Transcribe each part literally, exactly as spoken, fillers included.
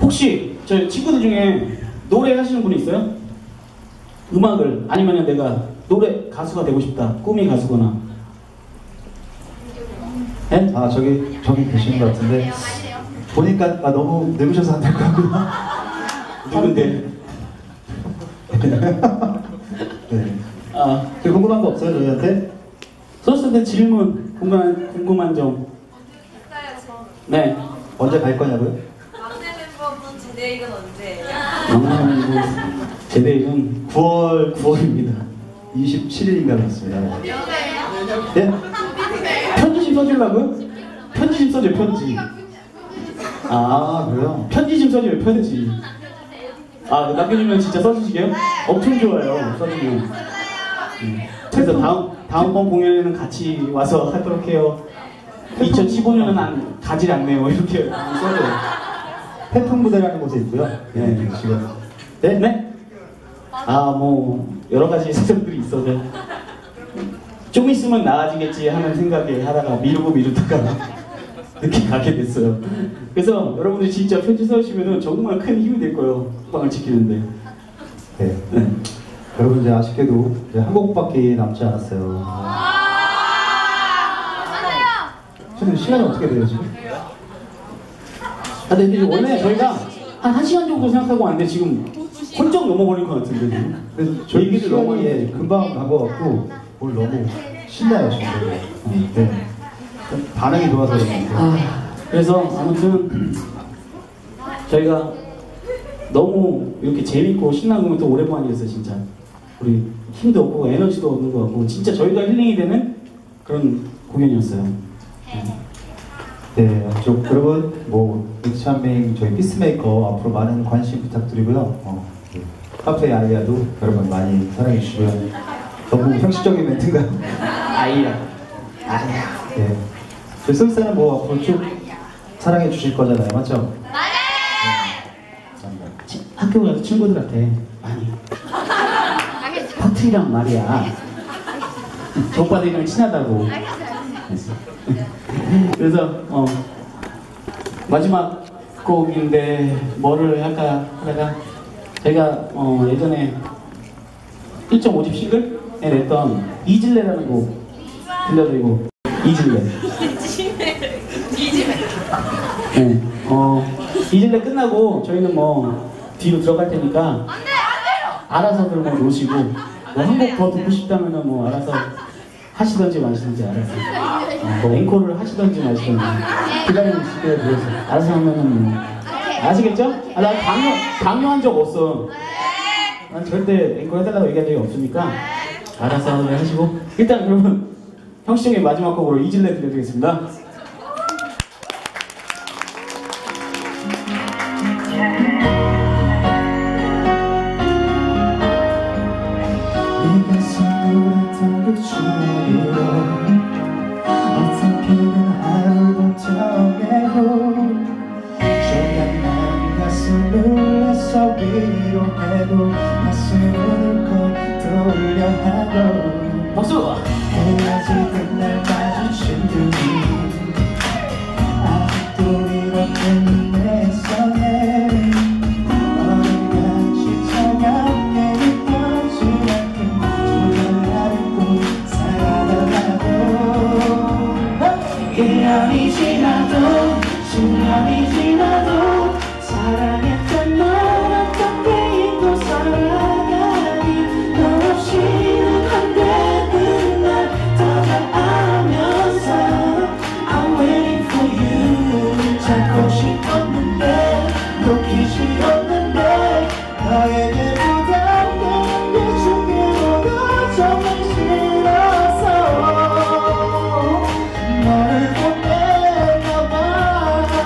혹시 저 친구들 중에 노래 하시는 분이 있어요? 음악을 아니면 내가 노래 가수가 되고 싶다, 꿈이 가수거나. 네? 아 저기 저기 계시는 것 같은데 보니까 아, 너무 늙으셔서 안 될 것 같고요. 누군데? 네. 아, 궁금한 거 없어요 저희한테? 소스한테 질문, 궁금한 궁금한 점. 네. 언제 갈 거냐고요? 막내 멤버분 제대일은 언제예요? 막내 멤버 제대일은 구월 구월입니다. 이십칠일인가 그렇습니다. 네? 편지 좀 써주려고요? 편지 좀 써줘요, 편지. 아 그래요? 편지 좀 써줘요, 편지. 아, 남겨주면 진짜 써주시게요? 엄청 좋아요, 써주면. 음. 그래서 다음, 다음번 공연에는 같이 와서 하도록 해요. 이천십오 년은 안, 가지 않네요, 이렇게 써줘요. 태풍 무대라는 곳에 있고요. 네. 지금. 네? 네? 아, 뭐, 여러 가지 사정들이 있어서. 좀 있으면 나아지겠지 하는 생각에 하다가 미루고 미루다가 늦게 가게 됐어요. 그래서 여러분들 진짜 편지 써주시면 정말 큰 힘이 될 거예요. 빵을 지키는데. 네. 네. 여러분 이제 아쉽게도 이제 한 곡밖에 남지 않았어요. 지금 시간이 어떻게 돼요 지금? 아, 근데 원래 저희가 한 1시간 정도 생각하고 왔는데 지금 훌쩍 넘어버린 것 같은데 지금. 그래서 저희 얘기를 시간이 너무 예, 금방 간 것 같고 뭘 너무 신나요 지금. 어, 네. 반응이 좋아서 그런 것 같아요. 아, 그래서 아무튼 저희가 너무 이렇게 재밌고 신나는 거면 또 오랜만이었어요 진짜. 우리 힘도 없고 에너지도 없는 것 같고 진짜 저희가 힐링이 되는 그런 공연이었어요. 네, 좀 여러분 뭐 믹스찬밍 저희 피스메이커 앞으로 많은 관심 부탁드리고요. 어, 네. 카페 아이야도 여러분 많이 사랑해 주시고요. 너무 형식적인 멘트인가요? 아이야, 아이야. 네. 저희 솔스타는 뭐 앞으로 쭉 사랑해 주실 거잖아요, 맞죠? 학교 가서 친구들한테 많이 퍼트리란 말이야. 저 오빠들이랑 친하다고. 그래서 어, 마지막 곡인데 뭐를 할까 하다가 제가 어, 예전에 일 점 오 집 싱글에 냈던 이질레라는 곡 들려드리고. 이질레. 이집에 네. 어, 이질레 끝나고 저희는 뭐 뒤로 들어갈 테니까 알아서들 뭐 노시고 뭐 한 곡 더 듣고 싶다면은 뭐 알아서 하시던지 마시던지 알아서 어, 뭐 앵콜을 하시던지 마시던지 기다리는 시간에 들어서 알아서 하면은 뭐 아시겠죠? 아, 나 강요 강요한 적 없어. 난 절대 앵콜 해달라고 얘기한 적이 없으니까 알아서 하시고 일단 여러분 형식적인 마지막 곡으로 이질레 들려드리겠습니다. 어떻게든 하루도 정해고 조금만 가슴을 해서 위로해도 가슴을 꼭 돌려 하고 박수! 헤어지던 날 마주친 둘이 아직도 이렇게 눈에 선해 어디까지 차갑게 느껴질 만큼 조절하고 일 년이 지나도 십 년이 지나도 사랑했던 널 어떻게 잊고 살아가니 너 없이는 안 되는 날 다가가면서 I'm waiting for you 찾고 싶었는데 놓기 싫었는데 너에게 부담되는 게 준비로도 정말 싫었어 너를 보낼까봐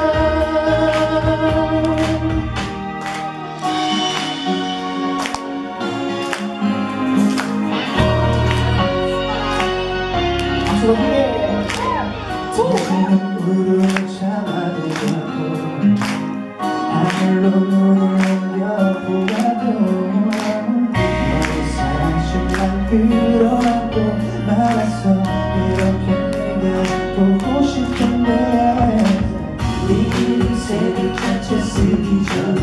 박수로 함께! 저는 우르르 참아보자고 하늘로 눈을 올려보아도 너의 사실만 끌어안고 말았어 이렇게 내가 보고 싶은데 우리 이름 세 글자째 쓰기 전에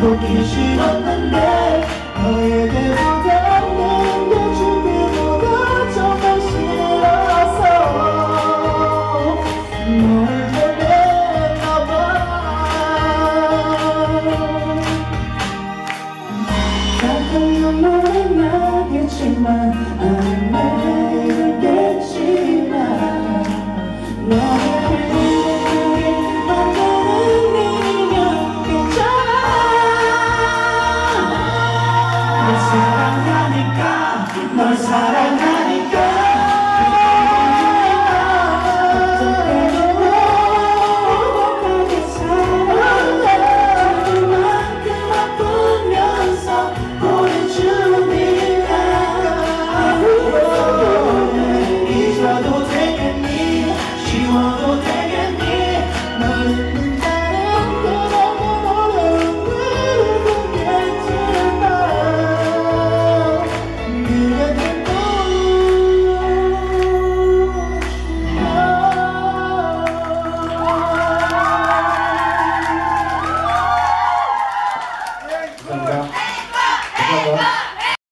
보기 싫었는데